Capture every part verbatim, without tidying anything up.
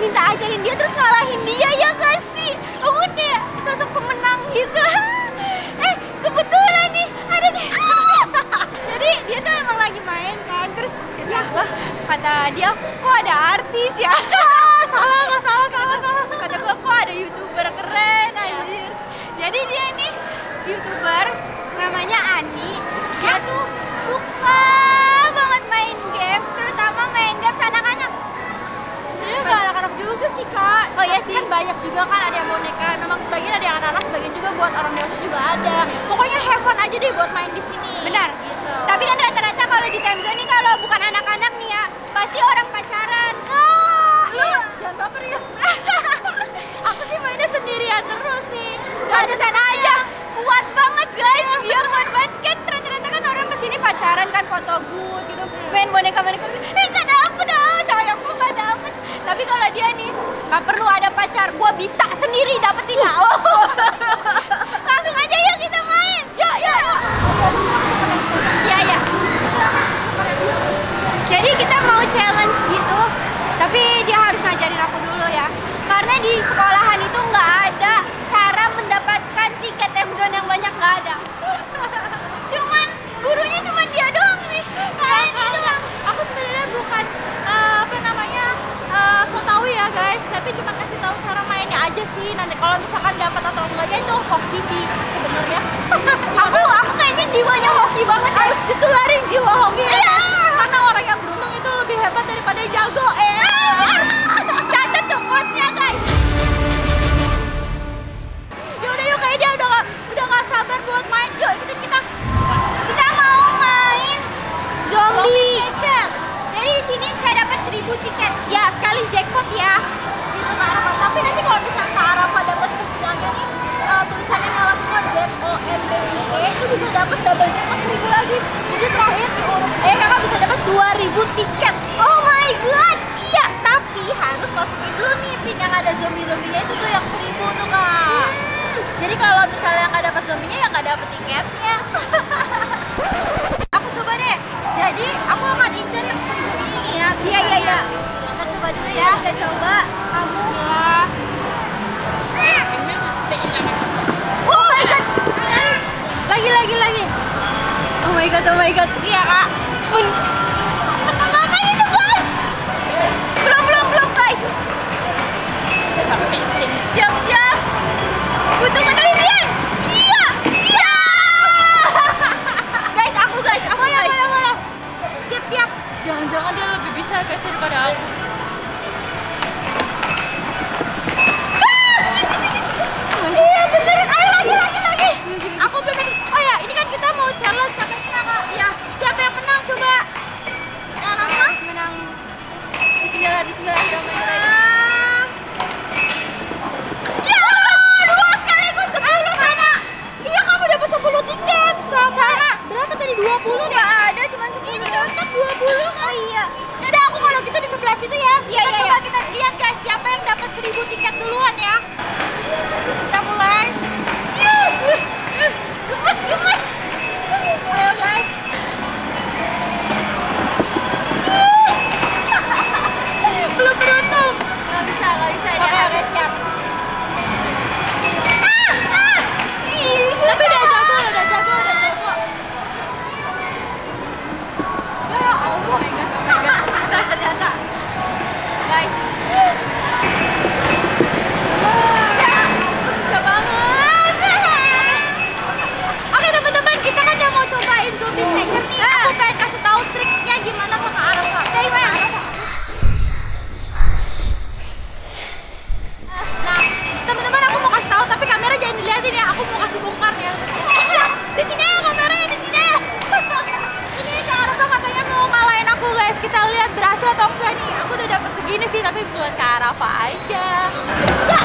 minta ajarin dia terus ngalahin dia, ya gak sih? Aku kayak sosok pemenang gitu. Eh kebetulan nih ada nih. Jadi dia tuh emang lagi main kan, terus kata, wah, kata dia kok ada artis ya. Salah gak salah salah salah. Kata gua kok ada youtuber keren anjir. Jadi dia nih youtuber namanya Ani. Dia tuh suka banget main games, terutama main games anak-anak. Sebenarnya nggak anak-anak juga sih kak. Oh iya sih. Kan banyak juga kan ada yang boneka. Memang sebagian ada yang anak-anak, sebagian juga buat orang dewasa juga ada. Pokoknya have fun aja deh buat main di sini. Benar. Gitu. Tapi kan rata-rata kalau di time zone nih kalau bukan anak-anak nih ya, pasti orang pacaran. Oh, lu iya. Jangan baper ya. Aku sih mainnya sendirian terus sih. pantesan aja kuat banget guys. Dia kuat banget kan, rata-rata kan orang kesini pacaran kan, foto booth gitu, main boneka-boneka. Eh gak dapet dah, sayangku gak dapet. Tapi kalau dia nih gak perlu ada pacar, gua bisa sendiri dapetin. Oh. Langsung aja yuk kita main. Ya ya. Iya ya. Jadi kita mau challenge gitu, tapi dia harus ngajarin aku dulu ya. Karena di sekolahan itu nggak ada cara mendapatkan tiket time zone yang banyak, nggak ada. Cuman gurunya cuman dia doang nih, kayak ini doang. Aku sebenarnya bukan uh, apa namanya uh, so tau ya guys, tapi cuma kasih tahu cara mainnya aja sih. Nanti kalau misalkan dapat atau enggaknya itu hoki sih sebenarnya. aku aku kayaknya jiwanya hoki banget. Harus ditularin jiwa hoki ya. Iya. Karena orang yang beruntung itu lebih hebat daripada yang jago eh. Catat tuh quotes-nya guys. Yaudah yuk, kayak dia udah gak, udah gak sabar buat main. Yuk ikutin kita. Kita mau main zombie. Catcher. Jadi di sini saya dapat seribu tiket. Ya sekali jackpot ya. Gitu Kak Arafa. Tapi nanti kalau misalnya Kak Arafa dapat semuanya nih uh, tulisannya nyala semua Z O M B I E itu bisa dapat double jackpot seribu lagi. Jadi terakhir di huruf E kakak bisa dapat dua ribu tiket. Oh my god. Iya, tapi harus masukin dulu nih pin yang ada zombie-zombinya itu tuh yang seribu tuh kak. Hmm. Jadi kalau misalnya nggak dapat zombinya ya nggak dapat tiketnya. Aku coba deh. Jadi aku akan incar yang seribu ini nih ya. Iya iya iya. Kita coba dulu ya. Kita coba. Kamu. Oh my god. Lagi lagi lagi. Oh my god, oh my god. Iya kak. Men Menengahkan itu guys. Belum belum belum guys. Siap siap. Butuh penelitian. Iya iya. Guys aku guys aku Boleh guys. boleh boleh. Siap siap. Jangan-jangan dia lebih bisa guys daripada aku. Iya beneran. Ayo lagi lagi lagi. Aku belum dapat. Oh ya ini kan kita mau challenge katanya ya kak. Iya. Siapa yang menang coba? Yang apa? Menang. Bismillah bismillah. Ya dua sekaligus sepuluh sama. Iya kamu dapat sepuluh tiket sama. Sama. Berapa tadi dua puluh nih? Nggak ada cuma sepuluh. Ini dapat dua puluh. Oh iya. Yaudah aku kalau gitu di sebelah situ ya. Iya, Kita iya, coba iya. kita lihat guys siapa yang dapat seribu tiket duluan ya. Kita mulai. Gemes gemes. Ayo guys. Belum beruntung. Nggak bisa nggak bisa Oke dia. oke siap. Ah ah. Ih, Tapi udah susah. jago, udah jago, udah jago. Ya Allah. Susah ternyata. Guys. Susah banget. Oke teman-teman, kita kan udah mau cobain zombie snatcher nih. Aku pengen kasih tahu triknya gimana ke Kak Arafa. Kayak gimana? Nah, teman-teman aku mau kasih tahu tapi kamera jangan dilihatin ya. Aku mau kasih bongkar ya. Di sini ya kameranya, di sini ya. Ini Kak Arafa katanya mau ngalahin aku guys. Kita lihat berhasil atau enggak nih. Aku udah dapat segini sih tapi buat Kak Arafa aja. Ya.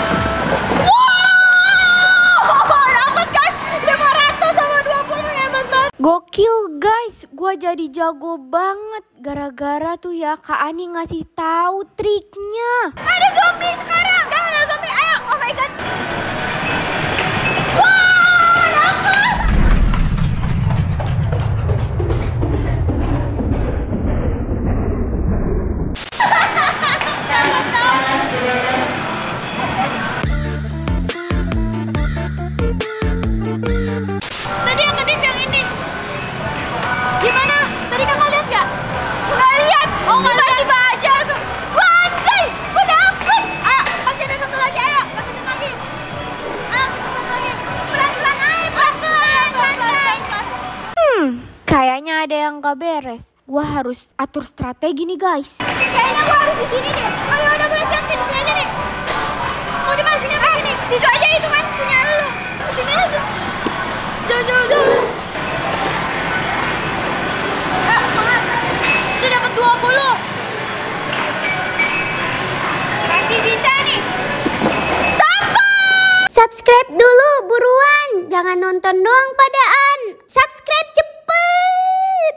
Wow, dapat guys lima ratus sama dua puluh, hebat banget. Gokil guys, gua jadi jago banget gara-gara tuh ya Kak Ani ngasih tahu triknya. Ada zombie sekarang. Sekarang ada zombie, ayo. Oh my god. Wow, dapat. Dapat, dapat. gak beres. Gua harus atur strategi nih guys. Kayaknya gua harus di sini deh. Oh ya udah boleh siapin di sini aja nih. Mau di mana sini apa sini? Situ aja itu kan punya lu. Sini aja. Jauh jauh jauh. Eh, semangat. Udah dapat dua puluh. Masih bisa nih. Subscribe dulu buruan, jangan nonton doang padaan. Subscribe cepet.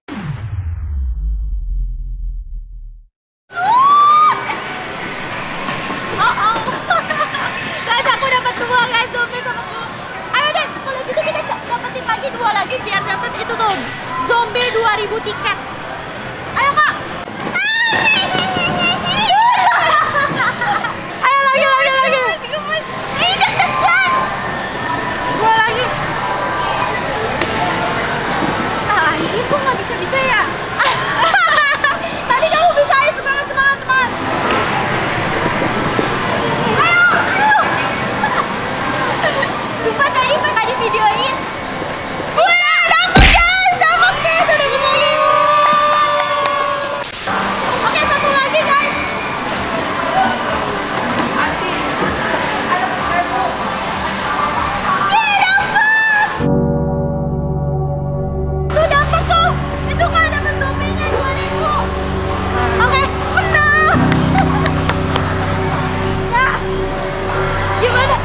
Oh oh. Guys, aku dapat dua guys, zombie sama semua. Ayo deh, kalau gitu kita dapetin lagi dua lagi biar dapat itu tuh zombie dua ribu tiket. Ayo kak. Ayo lagi lagi lagi. Masih gemes. Ini deg-degan. Dua lagi. Ah anjir, kok gak bisa-bisa ya? Tadi kamu bisa, ayo semangat semangat semangat. Ayo ayo. Sumpah tadi pas tadi videoin. Wah, dapet guys, dapet guys, udah ngomongin. Oke, satu lagi guys. Yeay, dapet. Tuh dapet tuh. Itu kan dapet zombinya dua ribu. Oke, menang. Ya. Gimana?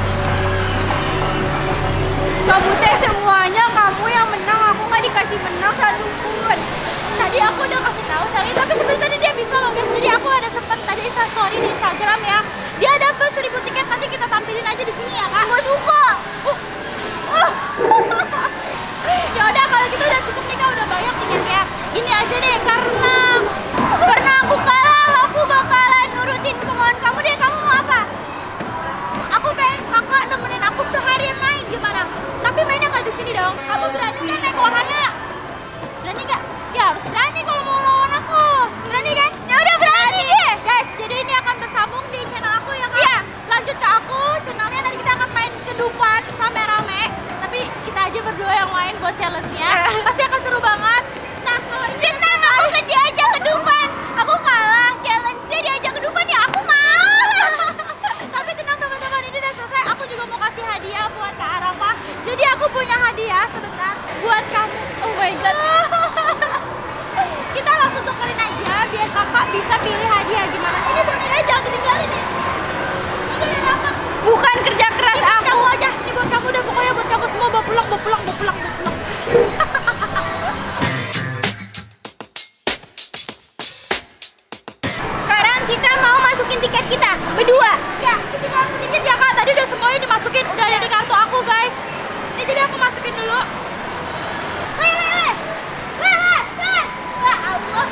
Kamu teh semuanya kamu yang menang, aku gak dikasih menang satu pun. Tadi aku udah kasih tahu Charlie, tapi sebenarnya tadi dia bisa loh guys. Jadi aku ada sempet tadi Insta story di Instagram ya. Dia dapat seribu tiket, nanti kita tampilin aja di sini ya kak. Gak suka. Uh. Ya udah kalau gitu udah cukup nih kak, udah banyak tiketnya. Gini aja deh, karena Karena aku kalah, aku bakalan nurutin kemauan kamu deh. Kamu mau apa? aku pengen kakak nemenin aku seharian main gimana? Tapi mainnya nggak di sini dong. Kamu berani kan naik wahana? Berani nggak? Ya harus berani kalau mau lawan aku. Berani kan? Ya udah berani deh. Guys, jadi ini akan bersambung di channel aku ya kak. Iya. Lanjut ke aku, channelnya nanti kita akan main ke Dufan rame-rame. Tapi kita aja berdua yang main buat challenge-nya. Pasti akan seru banget. Nah, kalau ini Senang aku kan diajak ke Dufan. Aku kalah, challenge-nya diajak ke Dufan ya aku mau. tapi tenang teman-teman, ini udah selesai. Aku juga mau kasih hadiah buat Kak Arafa. Jadi aku punya hadiah sebentar buat kamu. Oh my god. Kita langsung tukerin aja biar kakak bisa pilih hadiah gimana. Ini boneka jangan ketinggalin nih. Ini udah dapet. Bukan kerja keras Ini buat aku. kamu aja, ini buat kamu udah pokoknya buat kamu semua. Bawa pulang, bawa pulang, bawa pulang, bawa pulang. Sekarang kita mau masukin tiket kita berdua. Ya, ini tinggal sedikit ya kak. Tadi udah semuanya dimasukin, udah ada di kartu aku guys. Ini jadi aku masukin dulu. Weh, weh, weh. Weh, weh, weh. Wah, Allah.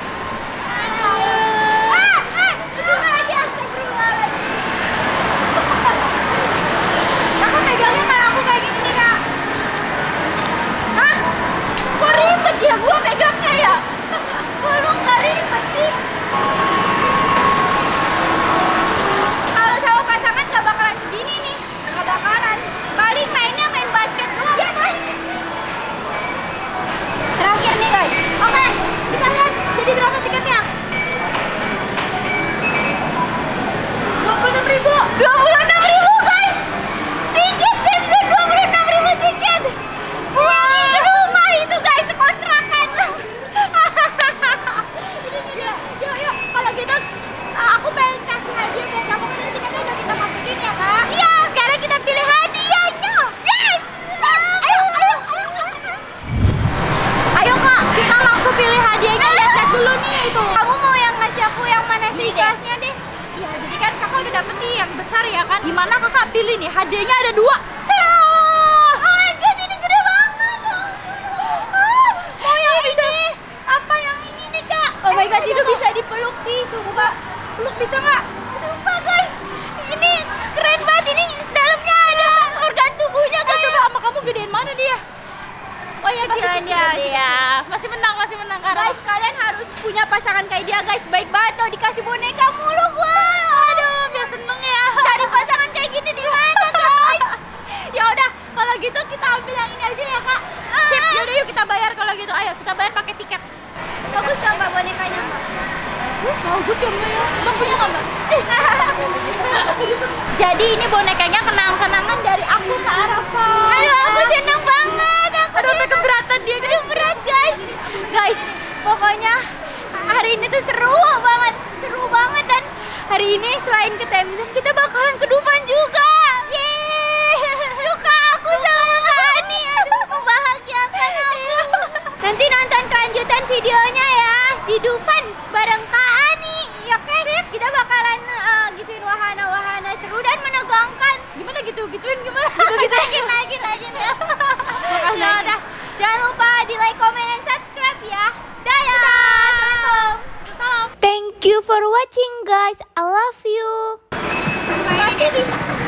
Ah, ah, itu lagi astagfirullahaladzim. Kakak megangnya kayak aku kayak gini nih kak. Hah? Kok ribet ya gua megangnya ya? Kok lu nggak ribet sih? Kalau sama pasangan gak bakalan segini nih. Gak bakalan. Paling mainnya main basket doang. Ya, main. Terakhir nih guys. Oke, kita lihat jadi berapa tiketnya. dua puluh enam ribu. dua puluh enam ribu guys. Tiket episode dua puluh enam ribu tiket. Wah, serumah itu guys, kontrakan. Ini dia. Yuk, yuk. Kalau gitu, uh, aku pengen kasih hadiah buat kamu. Kan tadi tiketnya udah kita masukin ya kak. Iya. Sekarang kita pilih hadiahnya. Yes. Ayo, ayo, ayo. Ayo kak, kita langsung pilih hadiahnya. Lihat dulu nih itu. Kamu mau yang ngasih aku yang mana sih Ini deh. kelasnya deh? Ya, jadi kan kakak udah dapet nih yang besar ya kan. Gimana kakak pilih nih? Hadiahnya ada dua. Oh my god, ini gede banget. Ah, mau yang ini? Apa yang ini nih kak? Oh my Eh, god, ini itu tuh. bisa dipeluk sih, sumpah. Peluk bisa nggak? Sumpah guys, ini keren banget. Ini dalamnya ada organ tubuhnya Eh, guys. coba sama kamu gedein mana dia? Oh ya, pasti Kecilan kecil dia, dia. Masih menang, masih menang karena. Guys, kalian harus punya pasangan kayak dia guys. Baik banget tuh dikasih boneka mulu gua. Aduh, biar seneng ya. Cari pasangan kayak gini di mana guys? Ya udah, kalau gitu kita ambil yang ini aja ya kak. Sip, yaudah yuk kita bayar kalau gitu. Ayo kita bayar pakai tiket. Jadi ini bonekanya kenang-kenangan dari aku ke Arafa. Aduh, aku seneng banget. Aku Aduh, seneng. keberatan dia. Aduh, berat guys. Guys, pokoknya hari ini tuh seru banget, seru banget dan hari ini selain ke Temzon kita bakalan ke Dufan juga. Yeay, suka aku sama Kak Ani. Aduh, membahagiakan aku. Nanti nonton kelanjutan videonya ya di Dufan bareng Kak Ani. Ya oke, kita bakalan uh, gituin wahana-wahana seru dan menegangkan. Gimana gitu, gituin gimana? Gitu-gitu lagi, lagi, lagi ya. Ya udah, jangan lupa di like, comment, dan subscribe ya. Dadah. Assalamualaikum. Salam. Thank you for watching guys. I love you. Pasti bisa.